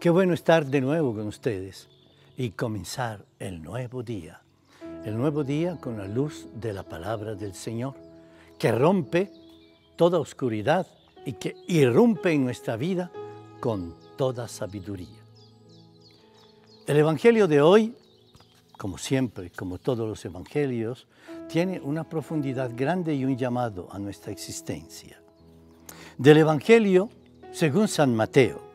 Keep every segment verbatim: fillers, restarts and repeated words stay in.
Qué bueno estar de nuevo con ustedes y comenzar el nuevo día. El nuevo día con la luz de la palabra del Señor, que rompe toda oscuridad y que irrumpe en nuestra vida con toda sabiduría. El Evangelio de hoy, como siempre, como todos los Evangelios, tiene una profundidad grande y un llamado a nuestra existencia. Del Evangelio según San Mateo.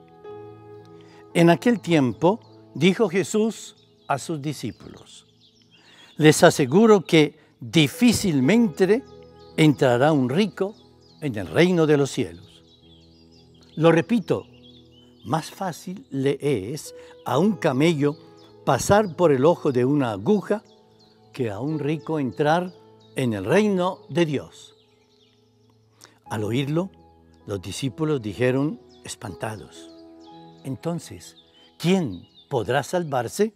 En aquel tiempo dijo Jesús a sus discípulos: les aseguro que difícilmente entrará un rico en el reino de los cielos. Lo repito, más fácil le es a un camello pasar por el ojo de una aguja que a un rico entrar en el reino de Dios. Al oírlo, los discípulos dijeron espantados: entonces, ¿quién podrá salvarse?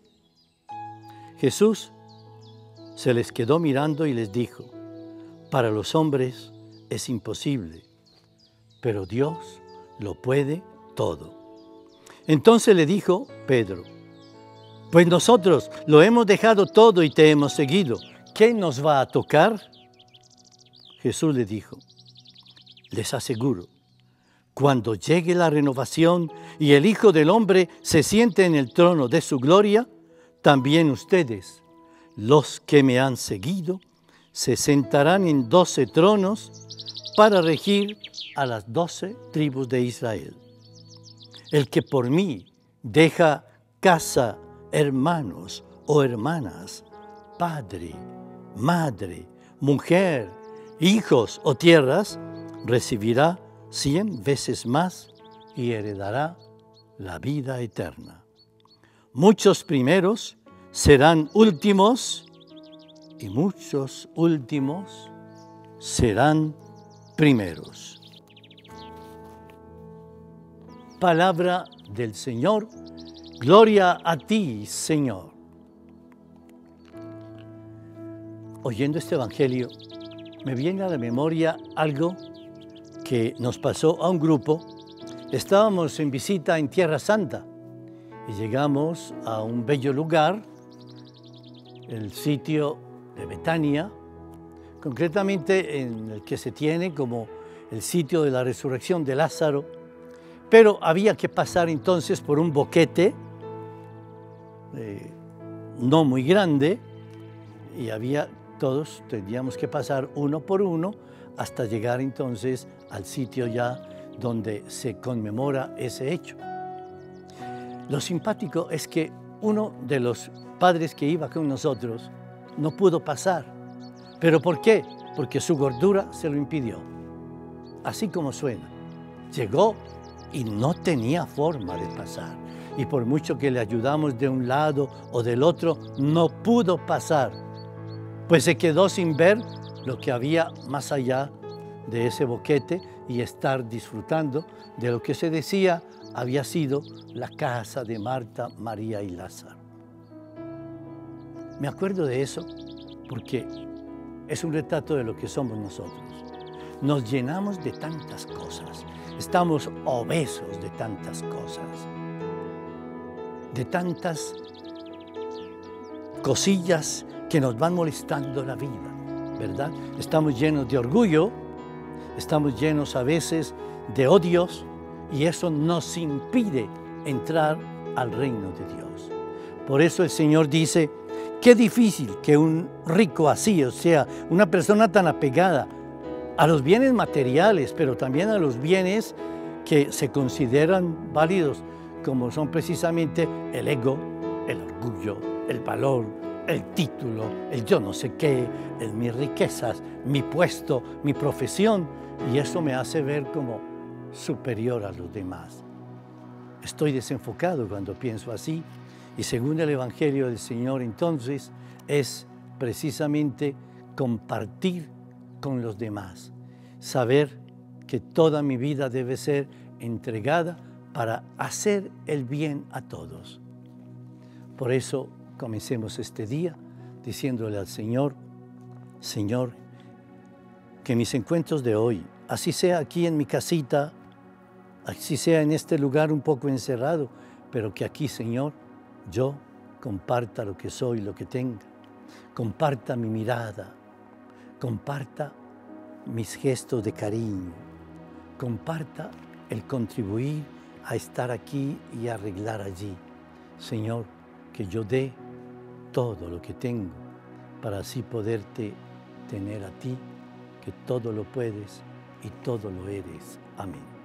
Jesús se les quedó mirando y les dijo: para los hombres es imposible, pero Dios lo puede todo. Entonces le dijo Pedro: pues nosotros lo hemos dejado todo y te hemos seguido. ¿Qué nos va a tocar? Jesús le dijo: les aseguro, cuando llegue la renovación y el Hijo del Hombre se siente en el trono de su gloria, también ustedes, los que me han seguido, se sentarán en doce tronos para regir a las doce tribus de Israel. El que por mí deja casa, hermanos o hermanas, padre, madre, mujer, hijos o tierras, recibirá cien veces más y heredará la vida eterna. Muchos primeros serán últimos y muchos últimos serán primeros. Palabra del Señor. Gloria a ti, Señor. Oyendo este Evangelio, me viene a la memoria algo que nos pasó a un grupo. Estábamos en visita en Tierra Santa y llegamos a un bello lugar, el sitio de Betania, concretamente en el que se tiene como el sitio de la resurrección de Lázaro, pero había que pasar entonces por un boquete eh, no muy grande y había todos, teníamos que pasar uno por uno hasta llegar entonces al sitio ya donde se conmemora ese hecho. Lo simpático es que uno de los padres que iba con nosotros no pudo pasar. ¿Pero por qué? Porque su gordura se lo impidió. Así como suena. Llegó y no tenía forma de pasar. Y por mucho que le ayudamos de un lado o del otro, no pudo pasar. Pues se quedó sin ver lo que había más allá de ese boquete y estar disfrutando de lo que se decía había sido la casa de Marta, María y Lázaro. Me acuerdo de eso porque es un retrato de lo que somos nosotros. Nos llenamos de tantas cosas, estamos obesos de tantas cosas, de tantas cosillas que nos van molestando la vida, ¿verdad? Estamos llenos de orgullo, estamos llenos a veces de odios y eso nos impide entrar al reino de Dios. Por eso el Señor dice: qué difícil que un rico así, o sea, una persona tan apegada a los bienes materiales, pero también a los bienes que se consideran válidos, como son precisamente el ego, el orgullo, el valor, el título, el yo no sé qué, el mis riquezas, mi puesto, mi profesión, y eso me hace ver como superior a los demás. Estoy desenfocado cuando pienso así, y según el Evangelio del Señor, entonces, es precisamente compartir con los demás, saber que toda mi vida debe ser entregada para hacer el bien a todos. Por eso, comencemos este día diciéndole al Señor: Señor, que mis encuentros de hoy, así sea aquí en mi casita, así sea en este lugar un poco encerrado, pero que aquí, Señor, yo comparta lo que soy, lo que tenga, comparta mi mirada, comparta mis gestos de cariño, comparta el contribuir a estar aquí y arreglar allí. Señor, que yo dé todo lo que tengo para así poderte tener a ti, que todo lo puedes y todo lo eres. Amén.